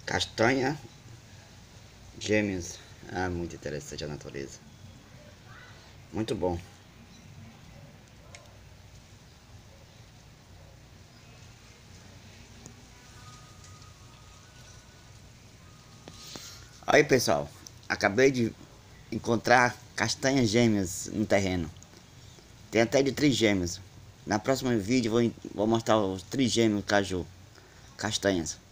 Castanha gêmeos. Ah, muito interessante a natureza. Muito bom. Aí pessoal, acabei de encontrar castanhas gêmeas no terreno. Tem até de trigêmeos. Na próxima vídeo vou mostrar os trigêmeos caju, castanhas.